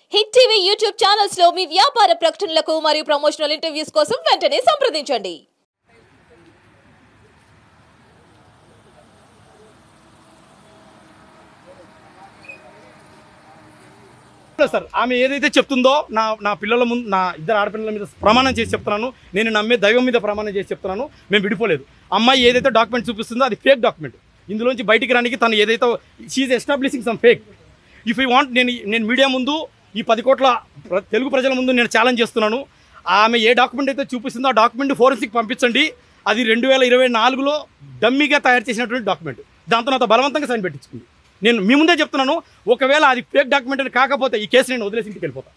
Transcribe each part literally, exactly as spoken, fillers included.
Hit TV YouTube channels లో మీ వ్యాపార ప్రకటనలకు మరియు ప్రమోషనల్ ఇంటర్వ్యూస్ కోసం వెంటనే సంప్రదించండి. సార్ ఆమె ఏదైతే చెప్తుందో నా నా పిల్లల ముందు నా ఇద్దరు ఆడపిల్లల మీద ప్రమాణం చేసి చెప్తున్నాను. నేను నమ్మే దైవం మీద ప్రమాణం చేసి చెప్తున్నాను. మేము విడిపోలేదు. అమ్మాయి ఏదైతే డాక్యుమెంట్ చూపిస్తుందో అది ఫేక్ డాక్యుమెంట్. ఇందులోంచి బయటికి రానికి తను ఏదైతే షీఈ్ establishing some fake. If you want నేను నేను మీడియా ముందు ఈ పది కోట్ల తెలుగు ప్రజల ముందు నేను ఛాలెంజ్ చేస్తున్నాను. ఆమె ఏ డాక్యుమెంట్ అయితే చూపిస్తుందో ఆ డాక్యుమెంట్ ఫోరెన్సిక్ పంపించండి. అది రెండు వేల ఇరవై నాలుగులో డమ్మీగా తయారు చేసినటువంటి డాక్యుమెంట్. దాంతో నాతో బలవంతంగా సైన్ పెట్టించుకుంది. నేను మీ ముందే చెప్తున్నాను, ఒకవేళ అది ఫేక్ డాక్యుమెంట్ అని కాకపోతే ఈ కేసు నేను వదిలేసి ఇంటికి వెళ్ళిపోతాను.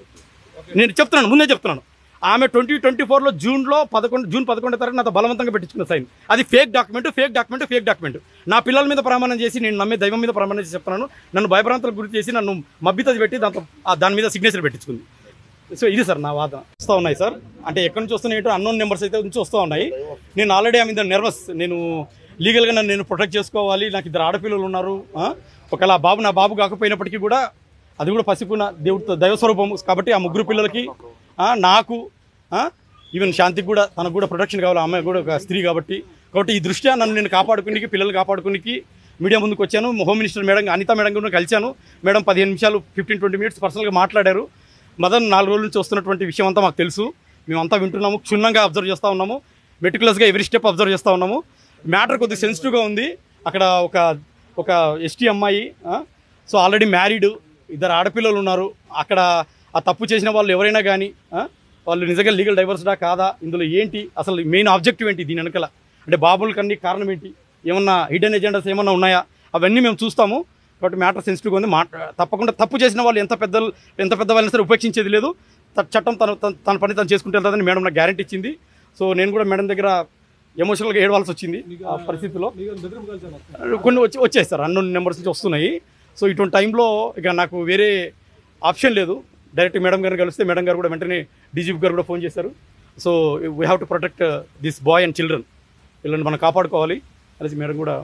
నేను చెప్తున్నాను, ముందే చెప్తున్నాను. ఆమె ట్వంటీ ట్వంటీ ఫోర్లో జూన్లో పదకొండు జూన్ పదకొండో తారీఖు నాతో బలవంతంగా పెట్టించుకున్న సైన్. అది fake document fake document fake document నా పిల్లల మీద ప్రమాణం చేసి నేను నమ్మే దైవం మీద ప్రమాణం చేసి చెప్తున్నాను. నన్ను భయభ్రాంతులకు గురి చేసి నన్ను మబ్బితది పెట్టి దాంతో దాని మీద సిగ్నేచర్ పెట్టించుకుంది. సో ఇది సార్ నా వాదన. వస్తూ ఉన్నాయి సార్, అంటే ఎక్కడి నుంచి వస్తున్నాయి ఏంటో అన్నోన్ నెంబర్స్ అయితే నుంచి వస్తూ ఉన్నాయి. నేను ఆల్రెడీ ఆమె మీద నర్వస్. నేను లీగల్గా నన్ను నేను ప్రొటెక్ట్ చేసుకోవాలి. నాకు ఇద్దరు ఆడపిల్లలు ఉన్నారు. ఒకవేళ ఆ బాబు నా బాబు కాకపోయినప్పటికీ కూడా అది కూడా పసిపున దేవుడితో దైవస్వరూపం కాబట్టి ఆ ముగ్గురు పిల్లలకి నాకు ఈవెన్ శాంతికి కూడా తనకు కూడా ప్రొటెక్షన్ కావాలి. అమ్మాయి కూడా ఒక స్త్రీ కాబట్టి కాబట్టి ఈ దృష్ట్యా నన్ను నేను కాపాడుకునికి పిల్లలు కాపాడుకునికి మీడియా ముందుకు వచ్చాను. Home minister madam Anitha madam కూడా కలిశాను. మేడం పదిహేను నిమిషాలు ఫిఫ్టీన్ ట్వంటీ మినిట్స్ పర్సనల్గా మాట్లాడారు. మదన్ నాలుగు రోజుల నుంచి వస్తున్నటువంటి విషయం అంతా మాకు తెలుసు. మేమంతా వింటున్నాము, క్షుణ్ణంగా అబ్జర్వ్ చేస్తూ ఉన్నాము, మెటికులస్గా ఎవరీ స్టెప్ అబ్జర్వ్ చేస్తూ ఉన్నాము. మ్యాటర్ కొద్దిగా సెన్సిటివ్గా ఉంది. అక్కడ ఒక ఒక ఎస్టీ అమ్మాయి, సో ఆల్రెడీ మ్యారీడ్, ఇద్దరు ఆడపిల్లలు ఉన్నారు. అక్కడ ఆ తప్పు చేసిన వాళ్ళు ఎవరైనా కానీ వాళ్ళు నిజంగా లీగల్ డైవర్స్డా కాదా, ఇందులో ఏంటి అసలు మెయిన్ ఆబ్జెక్టివ్ ఏంటి, దీని వెనకాల అంటే బాబులకన్నీ కారణం ఏంటి, ఏమన్నా హిడెన్ ఎజెండాస్ ఏమన్నా ఉన్నాయా, అవన్నీ మేము చూస్తాము. కాబట్టి మ్యాటర్ సెన్సిటివ్గా ఉంది. మా తప్పకుండా తప్పు చేసిన వాళ్ళు ఎంత పెద్దలు ఎంత పెద్ద వాళ్ళని సరే ఉపేక్షించేది లేదు. చట్టం తను తన పని తను చేసుకుంటే వెళ్తుందని మేడం నాకు గ్యారెంటీ ఇచ్చింది. సో నేను కూడా మేడం దగ్గర ఎమోషనల్గా ఏడవాల్సి వచ్చింది. ఆ పరిస్థితిలో కొన్ని వచ్చి వచ్చాయి సార్, అన్నోన్ నెంబర్స్ నుంచి వస్తున్నాయి. సో ఇటువంటి టైంలో ఇక నాకు వేరే ఆప్షన్ లేదు. డైరెక్ట్ మేడం గారిని కలిస్తే మేడం గారు కూడా వెంటనే డీజీపీ గారు కూడా ఫోన్ చేశారు. So we have to protect this boy and children, వీళ్ళని మనం కాపాడుకోవాలి అనేసి మేడం కూడా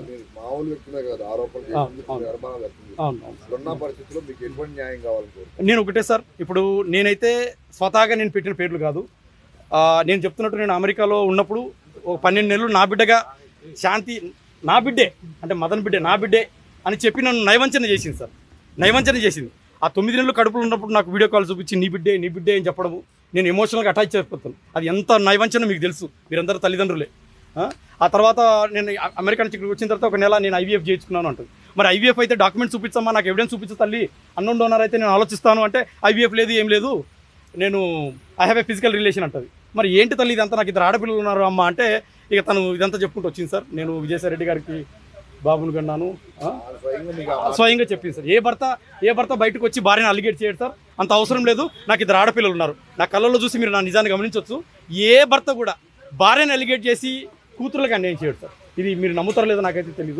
నేను ఒకటే సార్, ఇప్పుడు నేనైతే స్వతహాగా నేను పెట్టిన పేర్లు కాదు. నేను చెప్తున్నట్టు నేను అమెరికాలో ఉన్నప్పుడు ఒక పన్నెండు నెలలు నా బిడ్డగా శాంతి నా బిడ్డే అంటే మదన్ బిడ్డే నా బిడ్డే అని చెప్పి నన్ను నయవంచన చేసింది సార్. నయవంచన చేసింది. ఆ తొమ్మిది నెలలు కడుపులో ఉన్నప్పుడు నాకు వీడియో కాల్ చూపించి నీ బిడ్డే నీ బిడ్డే అని చెప్పడము నేను ఎమోషనల్గా అటాచ్ అయిపోతాను. అది ఎంత నయవంచన మీకు తెలుసు, మీరందరూ తల్లిదండ్రులే. ఆ తర్వాత నేను అమెరికా నుంచి ఇక్కడికి వచ్చిన తర్వాత ఒక నెల నేను ఐవీఎఫ్ చేయించుకున్నాను అంటుంది. మరి ఐవీఎఫ్ అయితే డాక్యుమెంట్ చూపించమ్మా, నాకు ఎవిడెన్స్ చూపించు తల్లి, అన్నోన్ డోనర్ అయితే నేను ఆలోచిస్తాను అంటే ఐవీఎఫ్ లేదు ఏం లేదు, నేను I have a physical relation అంటుంది. మరి ఏంటి తల్లి ఇదంతా, నాకు ఇద్దరు ఆడపిల్లలు ఉన్నారు అమ్మ అంటే ఇక తను ఇదంతా చెప్పుకుంటూ వచ్చింది సార్. నేను విజయసాయి రెడ్డి గారికి బాబుని కన్నాను స్వయంగా చెప్పింది సార్. ఏ భర్త ఏ భర్త బయటకు వచ్చి భార్యను అలిగేట్ చేయడు సార్, అంత అవసరం లేదు. నాకు ఇద్దరు ఆడపిల్లలు ఉన్నారు. నా కళ్ళల్లో చూసి మీరు నా నిజాన్ని గమనించవచ్చు. ఏ భర్త కూడా భార్యను అలిగేట్ చేసి కూతురులకు అన్యాయం చేయడు సార్. ఇది మీరు నమ్ముతారో లేదో నాకైతే తెలీదు.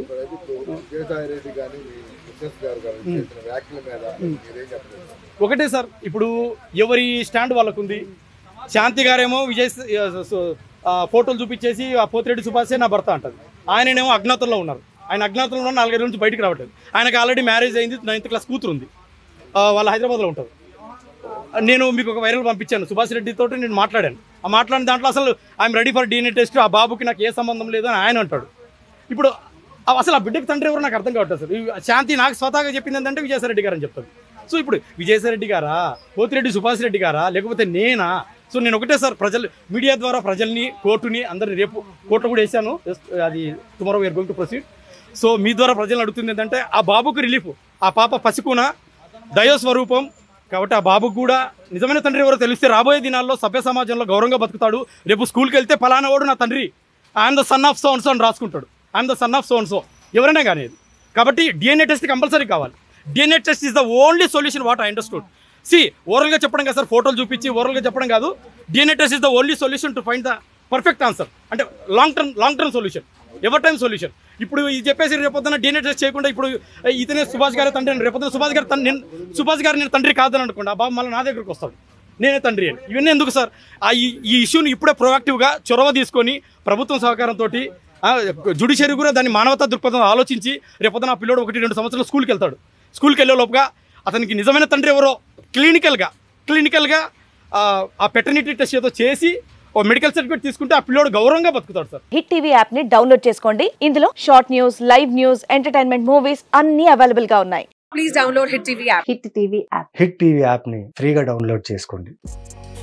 ఒకటే సార్, ఇప్పుడు ఎవరి స్టాండ్ వాళ్ళకు ఉంది. శాంతి గారేమో విజయ్ ఫోటోలు చూపించేసి ఆ పోతిరెడ్డి సుభాషే నా భర్త అంటారు. ఆయననేమో అజ్ఞాతంలో ఉన్నారు. ఆయన అజ్ఞాతంలో ఉన్న నాలుగైదు నుంచి బయటికి రావట్లేదు. ఆయనకు ఆల్రెడీ మ్యారేజ్ అయింది, నైన్త్ క్లాస్ కూతురు ఉంది, వాళ్ళ హైదరాబాద్లో ఉంటారు. నేను మీకు ఒక వైరల్ పంపించాను, సుభాష్ రెడ్డితో నేను మాట్లాడాను. ఆ మాట్లాడిన దాంట్లో అసలు I'm ready for DNA test, ఆ బాబుకి నాకు ఏ సంబంధం లేదు అని ఆయన అంటాడు. ఇప్పుడు అసలు ఆ బిడ్డకి తండ్రి ఎవరు నాకు అర్థం కావట్లేదు సార్. శాంతి నాకు స్వతహాగా చెప్పింది ఏంటంటే విజయసాయి రెడ్డి గారు అని చెప్తాను. సో ఇప్పుడు విజయసాయి రెడ్డి గారా, పోతిరెడ్డి సుభాష్ రెడ్డి గారా, లేకపోతే నేనా? సో నేను ఒకటే సార్, ప్రజలు మీడియా ద్వారా ప్రజల్ని, కోర్టుని అందరినీ రేపు కోర్టు కూడా వేసాను, అది tomorrow we're going to proceed. So మీ ద్వారా ప్రజలను అడుగుతుంది ఏంటంటే ఆ బాబుకు రిలీఫ్, ఆ పాప పసికున దైవస్వరూపం కాబట్టి ఆ బాబుకు కూడా నిజమైన తండ్రి ఎవరో తెలిస్తే రాబోయే దినాల్లో సభ్య సమాజంలో గౌరవంగా బతుకుతాడు. రేపు స్కూల్కి వెళ్తే ఫలానా వాడు నా తండ్రి, I'm the son of so and so అని రాసుకుంటాడు. I'm the son of so and so ఎవరైనా కానీ. కాబట్టి డిఎన్ఏ టెస్ట్ కంపల్సరీ కావాలి. DNA test is the only solution what I understood. See ఓరల్గా చెప్పడం కాదు సార్, ఫోటోలు చూపించి ఓరల్గా చెప్పడం కాదు. DNA test is the only solution to find the perfect answer, అంటే long term long term solution, ever time solution. ఇప్పుడు ఇది చెప్పేసి రేపొద్దున డిఎన్ఏ టెస్ట్ చేయకుండా ఇప్పుడు ఇతనే సుభాష్ గారి తండ్రి అని రేపొద్దున సుభాష్ గారి తండ్రి సుభాష్ గారు నేను తండ్రి కాదని అనుకోండి, ఆ బాబు మళ్ళీ నా దగ్గరకు వస్తాడు, నేనే తండ్రి అని. ఇవన్నీ ఎందుకు సార్? ఆ ఈ ఇష్యూని ఇప్పుడే ప్రొయాక్టివ్గా చొరవ తీసుకొని ప్రభుత్వం సహకారంతో జుడిషియరీ కూడా దాన్ని మానవతా దృక్పథం ఆలోచించి రేపొద్దున ఆ పిల్లోడు ఒకటి రెండు సంవత్సరాలు స్కూల్కి వెళ్తాడు. స్కూల్కి వెళ్ళే లోపుగా అతనికి నిజమైన తండ్రి ఎవరో క్లినికల్గా క్లినికల్గా ఆ పెటర్నిటీ టెస్ట్ ఏదో చేసి ఓ మెడికల్ సర్టిఫికేట్ తీసుకుంటే ఆ పిల్లోడు గౌరవంగా బతుకుతాడు సార్. హిట్ టీవీ యాప్ ని డౌన్లోడ్ చేసుకోండి. ఇందులో short news, live news, entertainment movies అన్ని అవైలబుల్ గా ఉన్నాయి. Please download hit TV app. Hit TV app hit TV app ని ఫ్రీగా డౌన్లోడ్ చేసుకోండి.